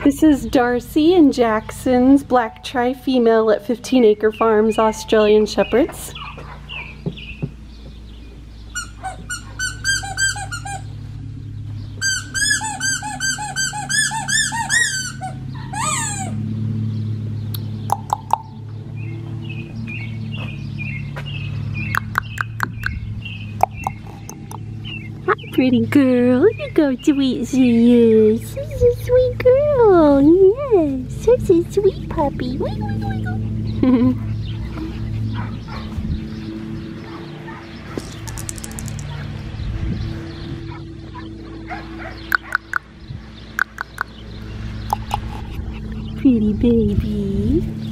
This is Darcy and Jackson's black tri-female at 15 Acre Farms Australian Shepherds. Pretty girl, you go sweet, she is. She's a sweet girl, yes. She's a sweet puppy. Wiggle, wiggle, wiggle. Pretty baby.